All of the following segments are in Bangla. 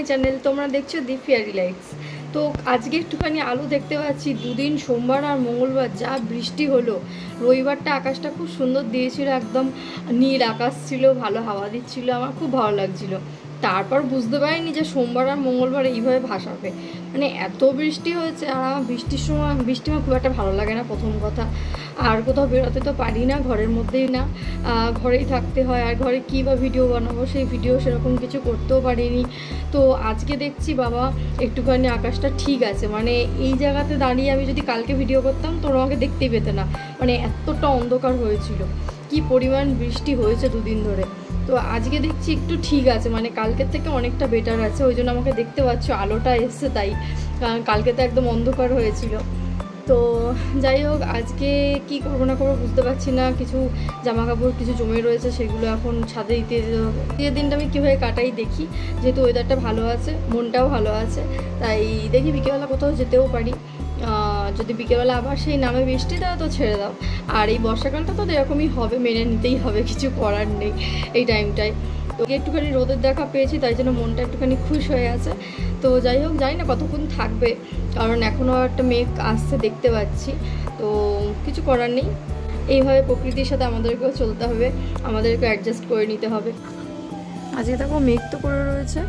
চ্যানেল, তোমরা দেখছো দি ফেয়ারি লাইটস। তো আজকে একটুখানি আলো দেখতে পাচ্ছি। দুদিন সোমবার আর মঙ্গলবার যা বৃষ্টি হলো, রবিবারটা আকাশটা খুব সুন্দর দিয়েছিল, একদম নীল আকাশ ছিল, ভালো হাওয়া দিচ্ছিল, আমার খুব ভালো লাগছিল। তারপর বুঝতে পারিনি যে সোমবার আর মঙ্গলবার এইভাবে ভাসাবে, মানে এত বৃষ্টি হয়েছে। আর আমার বৃষ্টির সময় বৃষ্টি আমার খুব একটা ভালো লাগে না, প্রথম কথা। আর কোথাও বেরোতে তো পারি না, ঘরের মধ্যেই না, ঘরেই থাকতে হয়। আর ঘরে কী বা ভিডিও বানাবো, সেই ভিডিও সেরকম কিছু করতেও পারিনি। তো আজকে দেখছি বাবা একটুখানি আকাশটা ঠিক আছে, মানে এই জায়গাতে দাঁড়িয়ে আমি যদি কালকে ভিডিও করতাম তোর আমাকে দেখতেই পেতে না, মানে এতটা অন্ধকার হয়েছিল, কি পরিমাণ বৃষ্টি হয়েছে দুদিন ধরে। তো আজকে দেখছি একটু ঠিক আছে, মানে কালকের থেকে অনেকটা বেটার আছে, ওই জন্য আমাকে দেখতে পাচ্ছ আলোটা এসছে তাই, কালকে তো একদম অন্ধকার হয়েছিল। তো যাই হোক, আজকে কি করবো না করবো বুঝতে পারছি না। কিছু জামা কাপড় কিছু জমে রয়েছে, সেগুলো এখন ছাদে দিতে হবে। এই দিনটা আমি কীভাবে কাটাই দেখি, যেহেতু ওয়েদারটা ভালো আছে, মনটাও ভালো আছে, তাই দেখি বিকেলবেলা কোথাও যেতেও পারি। যদি বিকেলবেলা আবার সেই নামে বৃষ্টি দাও তো ছেড়ে দাও। আর এই বর্ষাকালটা তো এরকমই হবে, মেনে নিতেই হবে, কিছু করার নেই এই টাইমটায়। তো একটুখানি রোদের দেখা পেয়েছি, তাই জন্য মনটা একটুখানি খুশ হয়ে আছে। তো যাই হোক, জানি না কতক্ষণ থাকবে, কারণ এখনও একটা মেঘ আসছে দেখতে পাচ্ছি। তো কিছু করার নেই, এইভাবে প্রকৃতির সাথে আমাদেরকেও চলতে হবে, আমাদেরকে অ্যাডজাস্ট করে নিতে হবে। আজকে দেখো মেঘ তো করে রয়েছে,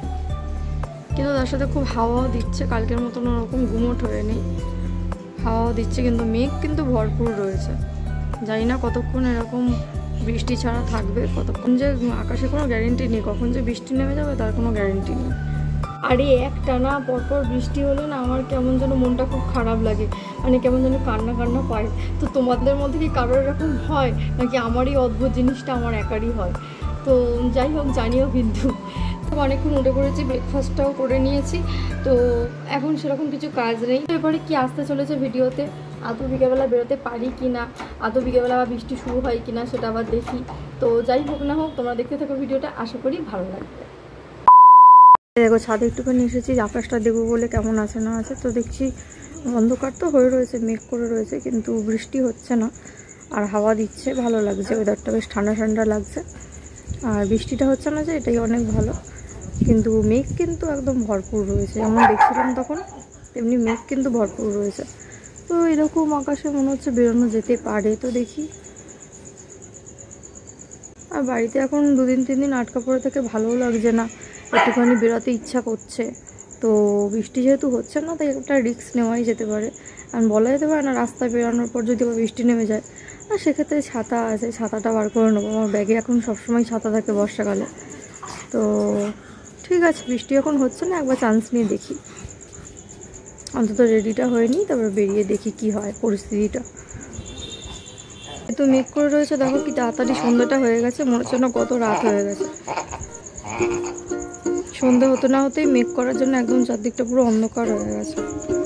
কিন্তু তার সাথে খুব হাওয়াও দিচ্ছে, কালকের মতন ওরকম গুমোট হয়ে নেই, হাওয়াও দিচ্ছে, কিন্তু মেঘ কিন্তু ভরপুর রয়েছে। জানি না কতক্ষণ এরকম বৃষ্টি ছাড়া থাকবে, কতক্ষণ যে আকাশে কোনো গ্যারেন্টি নেই, কখন যে বৃষ্টি নেমে যাবে তার কোনো গ্যারেন্টি নেই। আর এই একটানা পরপর বৃষ্টি হলে না আমার কেমন যেন মনটা খুব খারাপ লাগে, মানে কেমন যেন কান্না কান্না পায়। তো তোমাদের মধ্যে কি কারোর এরকম হয় নাকি আমারই অদ্ভুত জিনিসটা আমার একারই হয়? তো যাই হোক, জানিও কিন্তু। অনেকক্ষণ উঠে পড়েছি, ব্রেকফাস্টটাও করে নিয়েছি, তো এখন সেরকম কিছু কাজ নেই। এরপরে কি আসতে চলেছে ভিডিওতে, আদৌ বিকেলবেলা বেরোতে পারি কি না, আদৌ বিকেলবেলা আবার বৃষ্টি শুরু হয় কি না সেটা আবার দেখি। তো যাই হোক না হোক, তোমরা দেখতে থাকো ভিডিওটা, আশা করি ভালো লাগবে। দেখো ছাদে একটুখানি এসেছি, আকাশটা দেখবো বলে কেমন আছে না আছে। তো দেখছি অন্ধকার তো হয়ে রয়েছে, মেঘ করে রয়েছে, কিন্তু বৃষ্টি হচ্ছে না, আর হাওয়া দিচ্ছে, ভালো লাগছে, ওয়েদারটা বেশ ঠান্ডা ঠান্ডা লাগছে। আর বৃষ্টিটা হচ্ছে না যে, এটাই অনেক ভালো। কিন্তু মেঘ কিন্তু একদম ভরপুর রয়েছে, যেমন দেখছিলাম তখন তেমনি মেঘ কিন্তু ভরপুর রয়েছে। তো এরকম আকাশে মনে হচ্ছে বেরোনো যেতে পারে, তো দেখি। আর বাড়িতে এখন 2-3 দিন আটকা পড়ে থেকে ভালোও লাগছে না, একটুখানি বেরোতে ইচ্ছা করছে। তো বৃষ্টি যেহেতু হচ্ছে না, তাই একটা রিস্ক নেওয়াই যেতে পারে। আর বলা যেতে পারে না, রাস্তায় বেরোনোর পর যদি আবার বৃষ্টি নেমে যায়, আর সেক্ষেত্রে ছাতা আছে, ছাতাটা বার করে নেবো। আমার ব্যাগে এখন সবসময় ছাতা থাকে বর্ষাকালে। তো ঠিক আছে, বৃষ্টি এখন হচ্ছে না, একবার চান্স নিয়ে দেখি, অন্তত রেডিটা হয়ে নিই, তারপর বেরিয়ে দেখি কি হয় পরিস্থিতিটা। তো মেঘ করে রয়েছে, দেখো কি তাড়াতাড়ি সন্ধ্যাটা হয়ে গেছে, মনে হচ্ছে না কত রাত হয়ে গেছে। সন্ধ্যা হতে না হতেই মেঘ করার জন্য একদম চারদিকটা পুরো অন্ধকার হয়ে গেছে।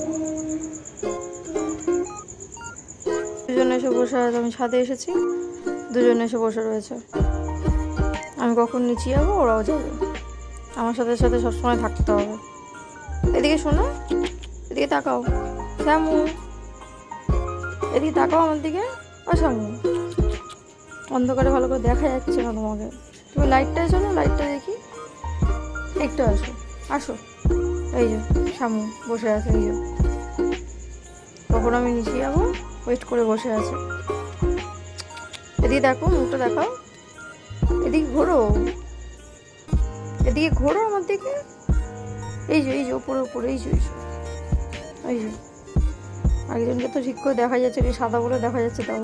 দুজনে এসে বসে আছে, আমি ছাদে এসেছি, দুজনে এসে বসে রয়েছে। আমি কখন নিচে যাবো, ওরাও যাবে, আমার সাথে সাথে সবসময় থাকতে হবে। এদিকে শোনো, এদিকে তাকাও শ্যামু, এদিকে তাকাও আমার দিকে। ও শ্যামু, অন্ধকারে ভালো করে দেখা যাচ্ছে না তোমাকে, তুমি লাইটটায় চলো, লাইটটা দেখি, একটু আসো আসো। এই যে শ্যামু বসে আছে, এই যে কখন আমি নিচে যাবো ওয়েট করে বসে আছে। এদিকে দেখো, মুখটা দেখাও, এদিকে ঘোরো, এদিকে ঘোরো আমার দিকে। এই যে উপরে উপরে, এই যে এই যে একজনকে তো ঠিক করে দেখা যাচ্ছে, কি সাদা বলে দেখা যাচ্ছে, তাও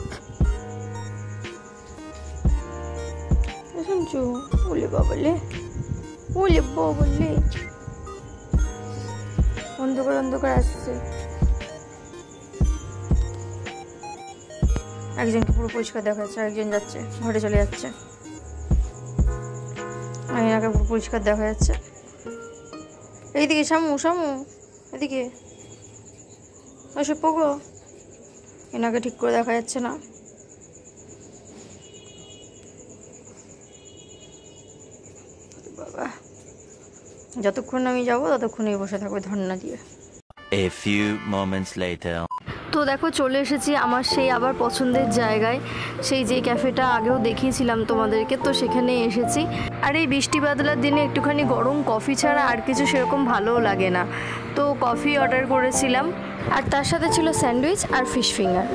শুনছো? বলে বাবলে, বলে বাবলে, অন্ধকার অন্ধকার আসছে। একজনকে পুরো পরিষ্কার দেখা যাচ্ছে, একজন যাচ্ছে ঘরে চলে যাচ্ছে, আয়নাকে পুরো পরিষ্কার দেখা যাচ্ছে। এইদিকে শামু, শামু এদিকে এসে পোগো, এনাকে ঠিক করে দেখা যাচ্ছে না। বাবা, যতক্ষণ আমি যাবো ততক্ষণই বসে থাকবে ধর্ণা দিয়ে। A few moments later. তো দেখো চলে এসেছি আমার সেই আবার পছন্দের জায়গায়, সেই যে ক্যাফেটা আগেও দেখিয়েছিলাম তোমাদেরকে, তো সেখানে এসেছি। আর এই বৃষ্টি বাদলার দিনে একটুখানি গরম কফি ছাড়া আর কিছু সেরকম ভালোও লাগে না। তো কফি অর্ডার করেছিলাম, আর তার সাথে ছিল স্যান্ডউইচ আর ফিশ ফিঙ্গার।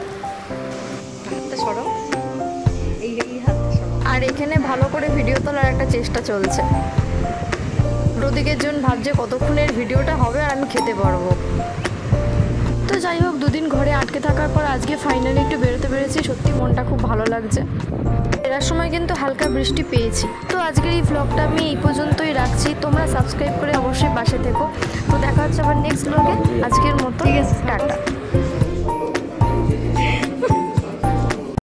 আর এখানে ভালো করে ভিডিও তোলার একটা চেষ্টা চলছে। ওদিকের জন ভাবছে কতক্ষণের ভিডিওটা হবে আর আমি খেতে পারবো। তো যাই হোক, দুদিন ঘরে আটকে থাকার পর আজকে ফাইনালি একটু বেরোতে পেরেছি। সত্যি মনটা খুব ভালো লাগছে। এরার সময় কিন্তু হালকা বৃষ্টি পেয়েছি। তো আজকের এই ভ্লগটা আমি এই পর্যন্তই রাখছি। তোমরা সাবস্ক্রাইব করে অবশ্যই পাশে থেকো। তো দেখা হচ্ছে আবার নেক্সট ভ্লগে। আজকের মতো টাটা।